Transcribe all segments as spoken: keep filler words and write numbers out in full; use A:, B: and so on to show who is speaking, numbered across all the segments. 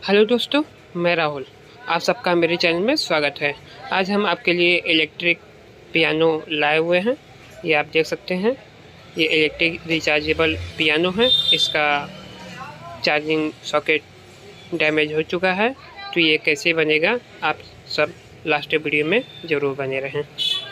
A: Hello दोस्तों, मैं राहुल। आप सबका मेरे चैनल में स्वागत है। आज हम आपके लिए इलेक्ट्रिक पियानो लाए हुए हैं। ये आप देख सकते हैं, ये इलेक्ट्रिक रिचार्जेबल पियानो है। इसका चार्जिंग सॉकेट डैमेज हो चुका है, तो ये कैसे बनेगा आप सब लास्ट वीडियो में ज़रूर बने रहें।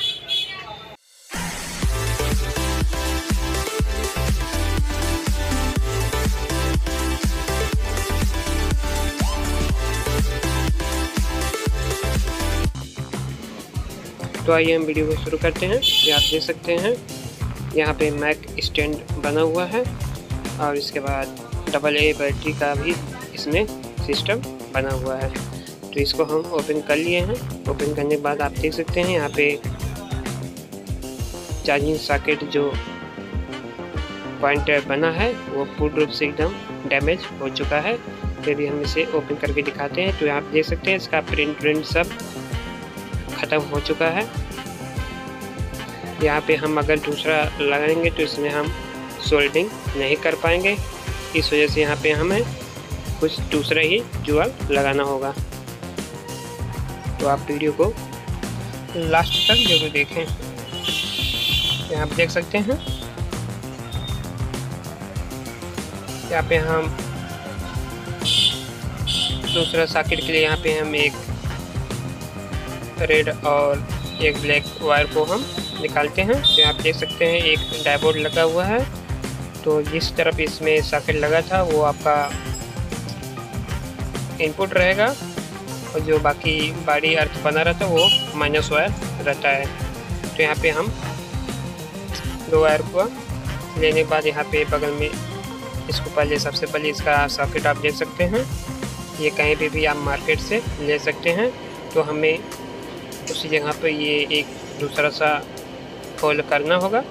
A: तो आइए हम वीडियो को शुरू करते हैं। ये आप देख सकते हैं, यहाँ पे मैक स्टैंड बना हुआ है और इसके बाद डबल ए बैटरी का भी इसमें सिस्टम बना हुआ है। तो इसको हम ओपन कर लिए हैं। ओपन करने के बाद आप देख सकते हैं, यहाँ पे चार्जिंग सॉकेट जो पॉइंट बना है वो पूर्ण रूप से एकदम डैमेज हो चुका है। फिर भी हम इसे ओपन करके दिखाते हैं। तो यहाँ आप देख सकते हैं, इसका प्रिंट प्रिंट सब ख़त्म हो चुका है। यहाँ पे हम अगर दूसरा लगाएंगे तो इसमें हम सोल्डिंग नहीं कर पाएंगे। इस वजह से यहाँ पे हमें कुछ दूसरा ही जुआ लगाना होगा। तो आप वीडियो को लास्ट तक जरूर देखें। यहाँ आप देख सकते हैं, यहाँ पे हम दूसरा सॉकेट के लिए यहाँ पे हम एक रेड और एक ब्लैक वायर को हम निकालते हैं। तो आप देख सकते हैं, एक डायोड लगा हुआ है। तो जिस तरफ इसमें सॉकेट लगा था वो आपका इनपुट रहेगा और जो बाकी बॉडी अर्थ बना रहता है वो माइनस वायर रहता है। तो यहाँ पे हम दो वायर को लेने के बाद यहाँ पे बगल में इसको पहले सबसे पहले इसका सॉकेट आप देख सकते हैं। ये कहीं पे भी आप मार्केट से ले सकते हैं। तो हमें उसी जगह पर ये एक दूसरा सा होल करना होगा।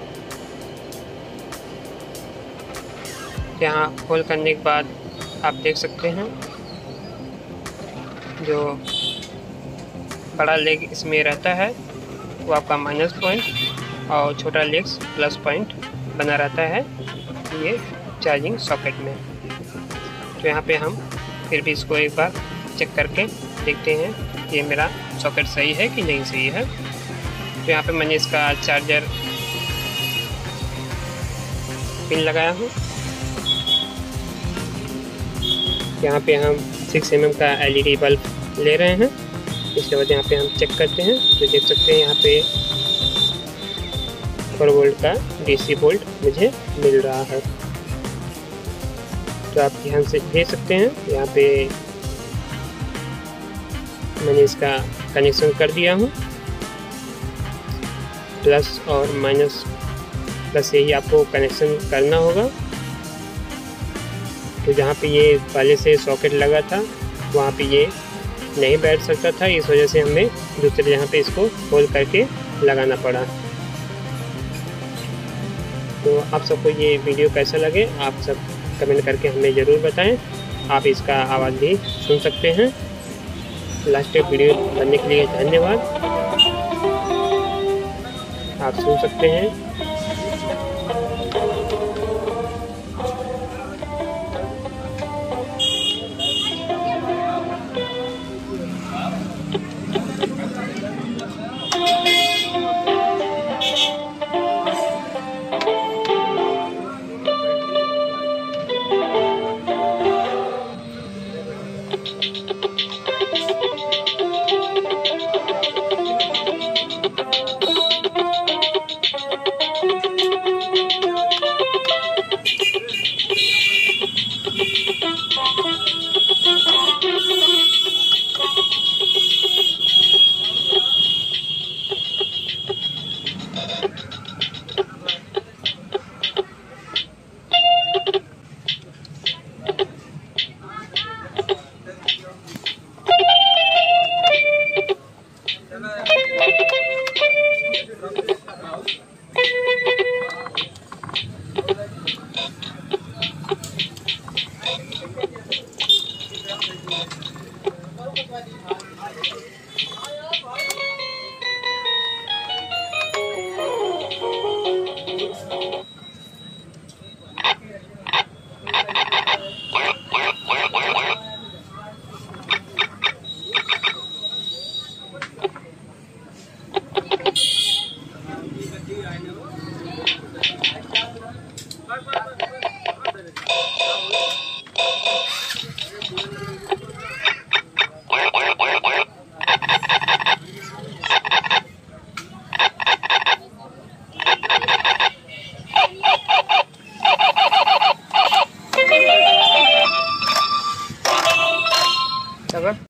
A: यहाँ होल करने के बाद आप देख सकते हैं, जो बड़ा लेग इसमें रहता है वो आपका माइनस पॉइंट और छोटा लेग्स प्लस पॉइंट बना रहता है ये चार्जिंग सॉकेट में। तो यहाँ पे हम फिर भी इसको एक बार चेक करके देखते हैं ये मेरा सॉकेट सही है कि नहीं सही है। तो यहाँ पे मैंने इसका चार्जर पिन लगाया हूँ। यहाँ पे हम सिक्स एम एम का एल ई डी बल्ब ले रहे हैं। इसके बाद यहाँ पे हम चेक करते हैं। तो देख सकते हैं, यहाँ पे फोर वोल्ट का डी सी वोल्ट मुझे मिल रहा है। तो आप ध्यान से देख सकते हैं, यहाँ पे मैंने इसका कनेक्शन कर दिया हूँ। प्लस और माइनस प्लस यही आपको कनेक्शन करना होगा। तो जहाँ पे ये पहले से सॉकेट लगा था वहाँ पे ये नहीं बैठ सकता था, इस वजह से हमें दूसरे जहाँ पे इसको होल करके लगाना पड़ा। तो आप सबको ये वीडियो कैसा लगे आप सब कमेंट करके हमें ज़रूर बताएं। आप इसका आवाज़ भी सुन सकते हैं। लास्ट वीडियो करने के लिए धन्यवाद। आप सुन सकते हैं।